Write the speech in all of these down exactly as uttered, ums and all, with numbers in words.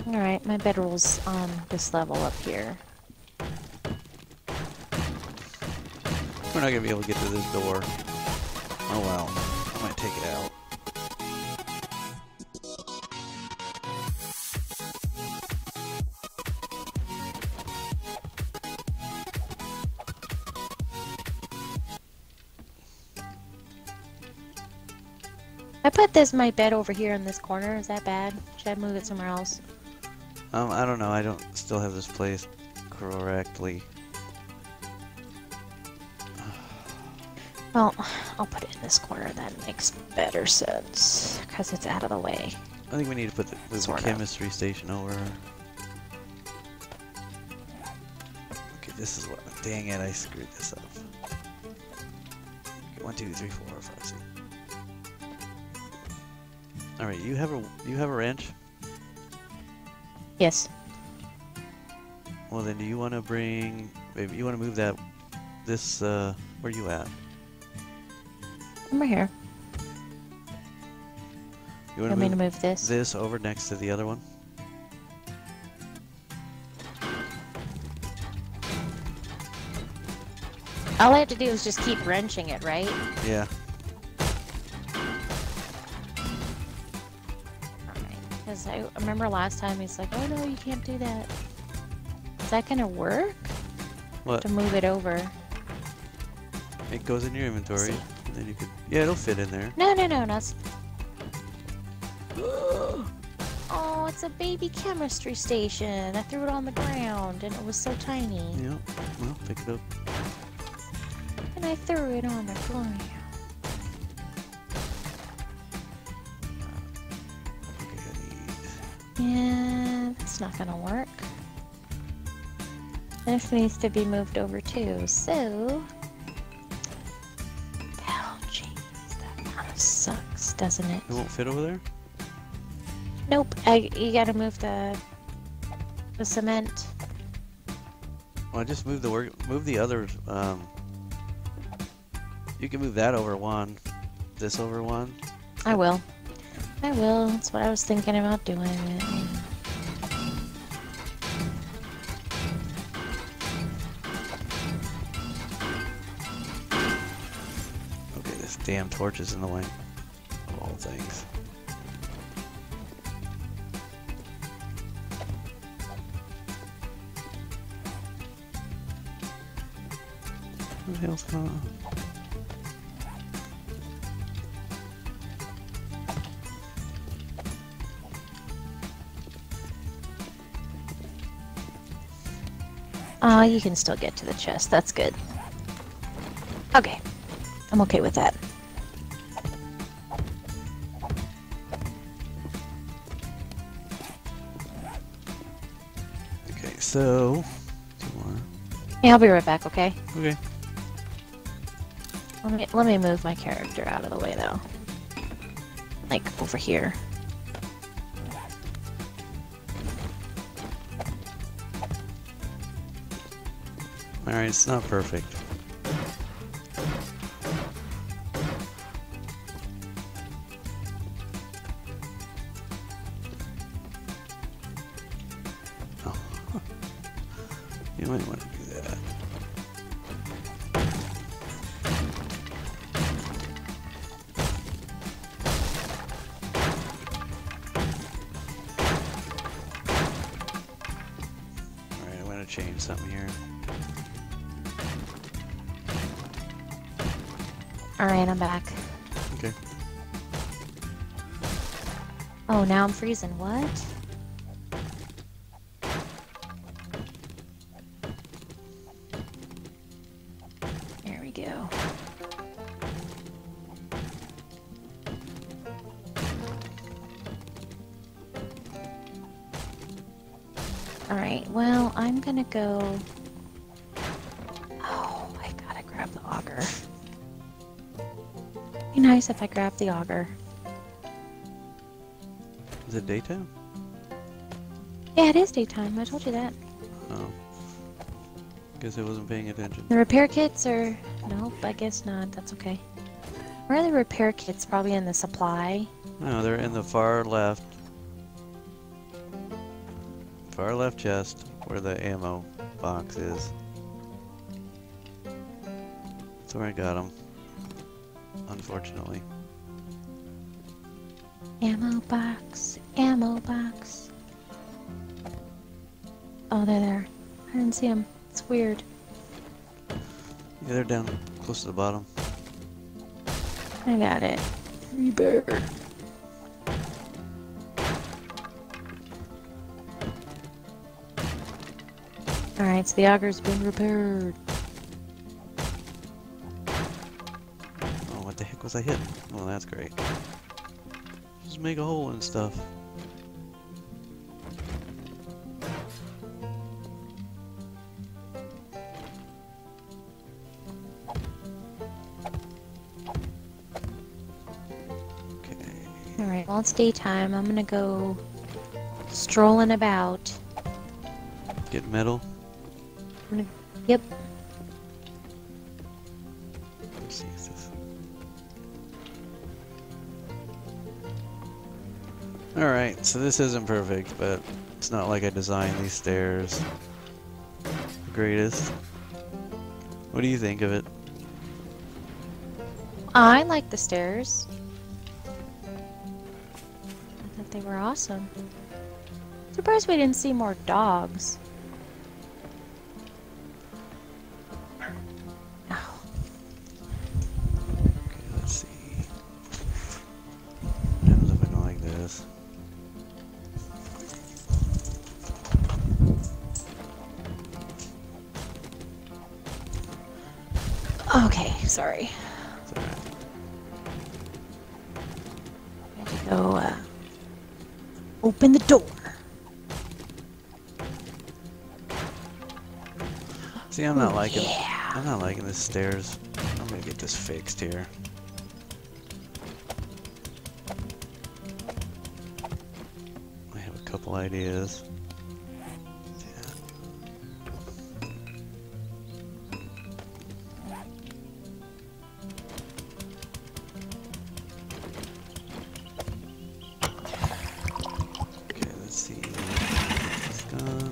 Alright, my bedroll's on this level up here. We're not gonna be able to get to this door. Oh well. I might take it out. I put this my bed over here in this corner. Is that bad? Should I move it somewhere else? Um, I don't know. I don't still have this placed correctly. Well, I'll put it in this corner. That makes better sense because it's out of the way. I think we need to put the, move the Sort of. chemistry station over. Okay, this is what. Dang it! I screwed this up. Okay, one, two, three, four, five, six. All right, you have a you have a wrench. Yes. Well, then, do you want to bring? Maybe you want to move that. This. Uh, where you at? I'm right here. You You want want me to to move move this? this over next to the other one? All I have to do is just keep wrenching it, right? Yeah. Because I remember last time he's like, oh no, you can't do that. Is that gonna work? What? To move it over. It goes in your inventory, See. and then you could. Yeah, it'll fit in there. No, no, no, not. s- Oh, it's a baby chemistry station. I threw it on the ground and it was so tiny. Yep. Well, pick it up. And I threw it on the ground. Okay, I need. Yeah, that's not gonna work. This needs to be moved over too, so... Oh, jeez, that kind of sucks, doesn't it? It won't fit over there. Nope, I, you gotta move the... the cement. Well, just move the work. Move the other. Um. You can move that over one. This over one. I will. I will, that's what I was thinking about doing. It. Okay, this damn torch is in the way of all things. What the hell's going on? Oh, you can still get to the chest, that's good. Okay, I'm okay with that. Okay, so. Two more. Yeah, I'll be right back, okay? Okay. Let me, let me move my character out of the way, though. Like, over here. Alright, it's not perfect. Oh. You might want to do that. Alright, I'm going to change something here. Alright, I'm back. Okay. Oh, now I'm freezing. What? There we go. Alright, well, I'm gonna go... Oh, I gotta grab the auger. Be nice if I grab the auger. Is it daytime? Yeah, it is daytime. I told you that. Oh. Guess I wasn't paying attention. The repair kits are... Nope, I guess not. That's okay. Where are the repair kits? Probably in the supply. No, they're in the far left. far left chest where the ammo box is. That's where I got them. Unfortunately. Ammo box, ammo box. Oh, they're there. I didn't see them. It's weird. Yeah, they're down close to the bottom. I got it. Free bear. Alright, so the auger's been repaired. Oh, what the heck was I hitting? Oh, that's great. Just make a hole and stuff. Alright, well it's daytime. I'm gonna go strolling about. Get metal. I'm gonna, yep. Let's see, is this... Alright, so this isn't perfect, but it's not like I designed these stairs the greatest. What do you think of it? I like the stairs. I thought they were awesome. Surprised we didn't see more dogs. Oh. Okay, let's see. What happens if I go like this? Okay, sorry. It's alright. I had to go uh, open the door. See, I'm not Ooh, liking. yeah. I'm not liking the stairs. I'm gonna get this fixed here. I have a couple ideas. Okay, let's see. This done.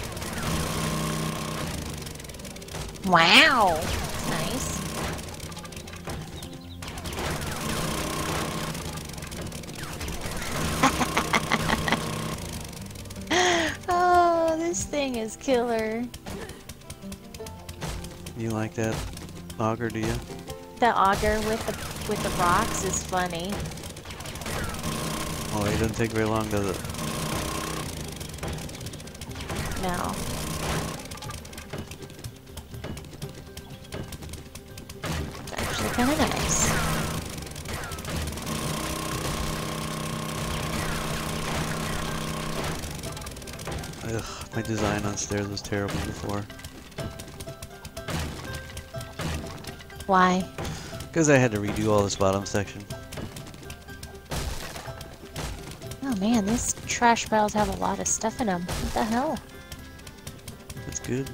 Wow, nice. Oh, this thing is killer. You like that auger, do you? The auger with the with the rocks is funny. Oh, it doesn't take very long, does it? No. It's actually kind of nice. Ugh, my design on stairs was terrible before. Why? Because I had to redo all this bottom section. Oh man, these trash piles have a lot of stuff in them. What the hell? That's good.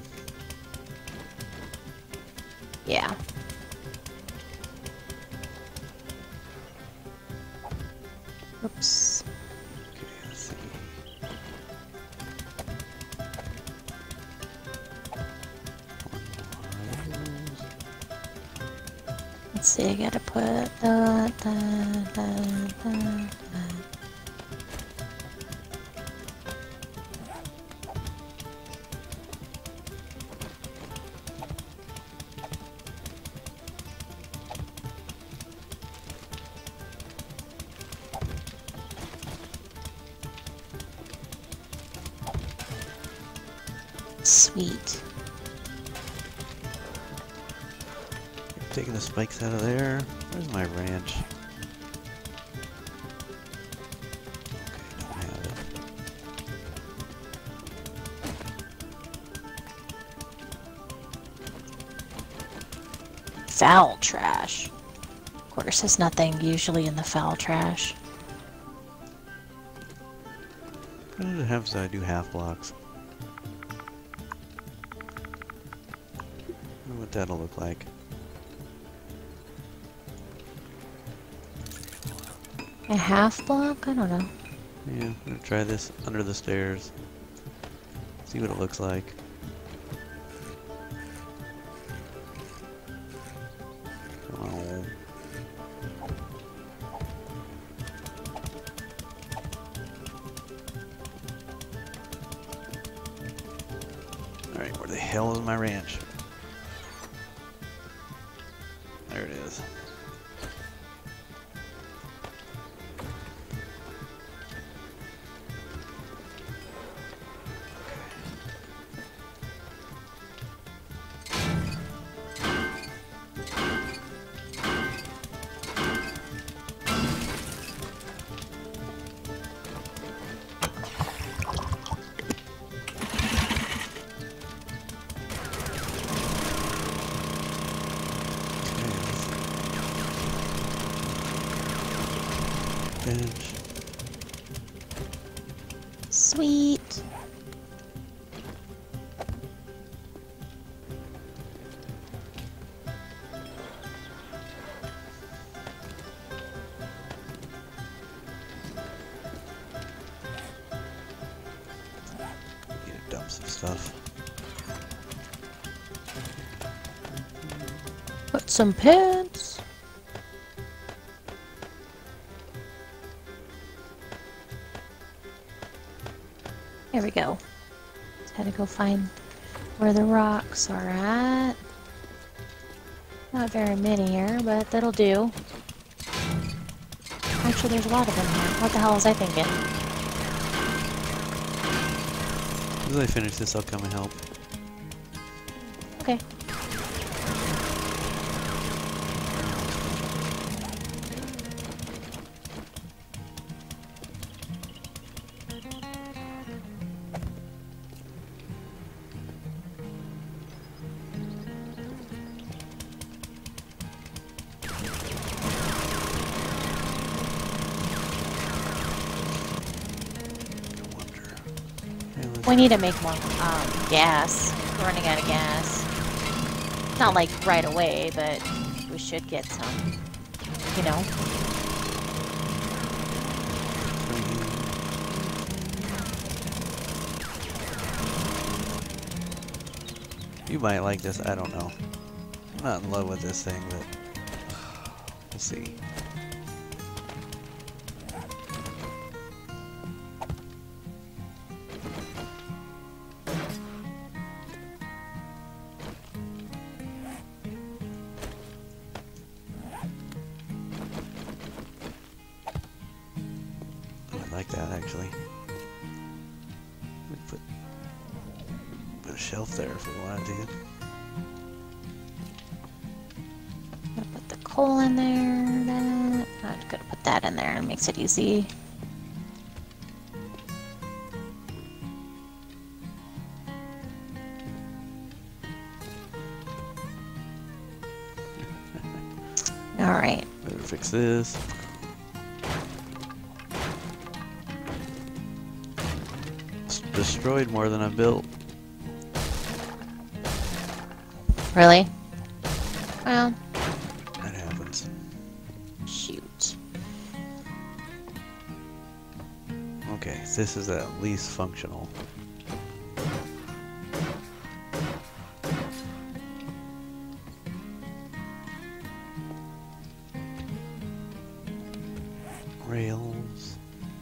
Yeah. Oops. Okay, let's see. Let's see, I gotta put the, the, the, the, the. Sweet. Taking the spikes out of there. Where's my ranch? Okay, don't have it. Foul trash. Of course, there's nothing usually in the foul trash. What does it have so I do half blocks? I wonder what that'll look like. A half block? I don't know. Yeah, I'm gonna try this under the stairs. See what it looks like. Come on. Alright, where the hell is my ranch? There it is. Bench. Sweet. Need to dump some stuff. Put some pants. There we go. Just had to go find where the rocks are at. Not very many here, but that'll do. Actually, there's a lot of them here. What the hell was I thinking? As I finish this, I'll come and help. Okay. We need to make more um, gas. We're running out of gas. Not like right away, but we should get some. You know. You might like this, I don't know. I'm not in love with this thing, but we'll see. I like that actually. We put put a shelf there if we wanted to. Gonna put the coal in there. That, I'm just gonna put that in there. It makes it easy. All right. Better fix this. S- destroyed more than I built. Really? Well, That happens. shoot. Okay, this is at least functional. Rails.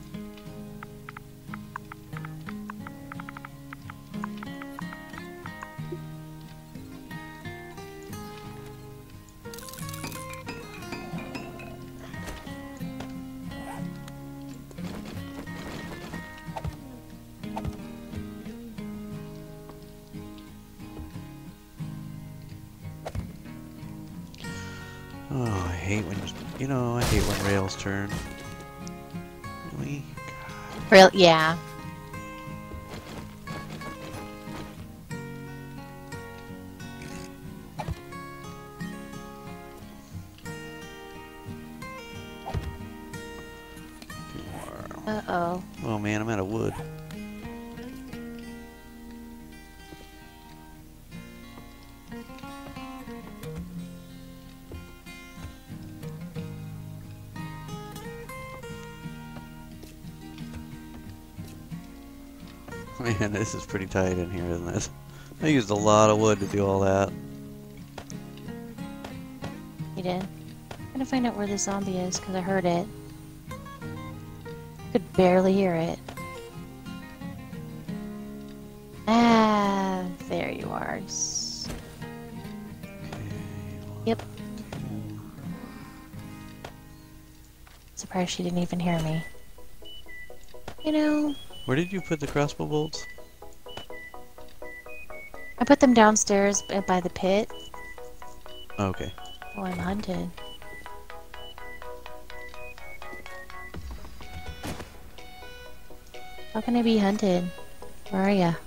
Oh, I hate when, you know, I hate when rails turn. Really? Real? Yeah. Two more. Uh oh. Oh man, I'm out of wood. Man, this is pretty tight in here, isn't it? I used a lot of wood to do all that. You did? I'm gonna find out where the zombie is, because I heard it. Could barely hear it. Ah, there you are. S- Yep. Surprised she didn't even hear me. You know, Where did you put the crossbow bolts? I put them downstairs b- by the pit. Okay. Oh, I'm hunted. How can I be hunted? Where are ya?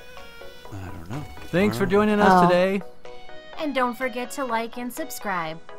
I don't know. Thanks for Alright. joining us Oh. today. And don't forget to like and subscribe.